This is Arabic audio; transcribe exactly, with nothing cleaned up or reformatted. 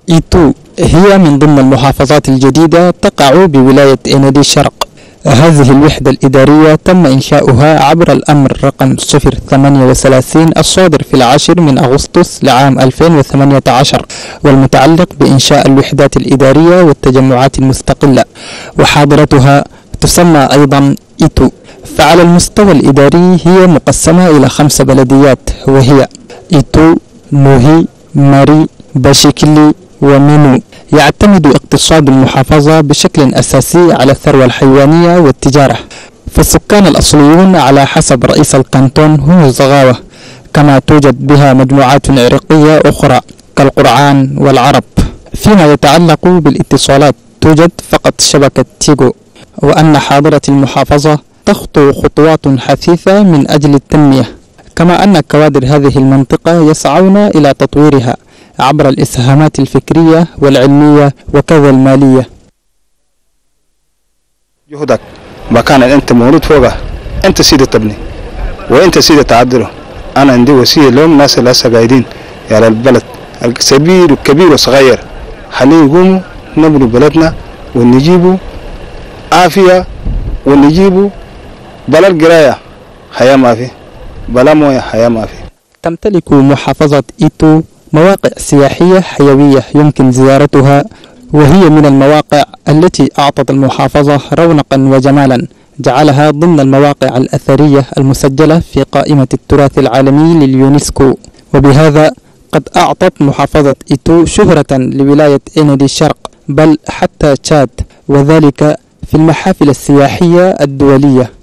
إيتو هي من ضمن المحافظات الجديدة تقع بولاية إنادي الشرق. هذه الوحدة الإدارية تم إنشاؤها عبر الأمر رقم صفر ثمانية وثلاثين الصادر في العاشر من أغسطس لعام ألفين وثمانية عشر، والمتعلق بإنشاء الوحدات الإدارية والتجمعات المستقلة، وحاضرتها تسمى أيضا إيتو. فعلى المستوى الإداري هي مقسمة إلى خمس بلديات، وهي إيتو، نوهي، ماري، باشيكلي، ومينو. يعتمد اقتصاد المحافظة بشكل أساسي على الثروة الحيوانية والتجارة، فالسكان الأصليون على حسب رئيس الكانتون هم الزغاوة، كما توجد بها مجموعات عرقية أخرى كالقرعان والعرب. فيما يتعلق بالاتصالات توجد فقط شبكة تيغو، وأن حاضرة المحافظة تخطو خطوات حثيثة من أجل التنمية، كما أن كوادر هذه المنطقة يسعون إلى تطويرها عبر الإسهامات الفكرية والعلمية وكذا المالية. جهدك مكان أنت مولود فوقه، أنت سيدة تبني وأنت سيدة تعدله. أنا عندي وسيلة لهم ناس اللي هسه قاعدين على البلد الكبير والكبير والصغير، خلينا نقوموا نبنوا بلدنا ونجيبوا عافية ونجيبوا بلا القراية حياة ما في، بلا موية حياة ما في. تمتلك محافظة إيتو مواقع سياحية حيوية يمكن زيارتها، وهي من المواقع التي أعطت المحافظة رونقا وجمالا جعلها ضمن المواقع الأثرية المسجلة في قائمة التراث العالمي لليونسكو. وبهذا قد أعطت محافظة إيتو شهرة لولاية إنادي الشرق، بل حتى تشاد، وذلك في المحافل السياحية الدولية.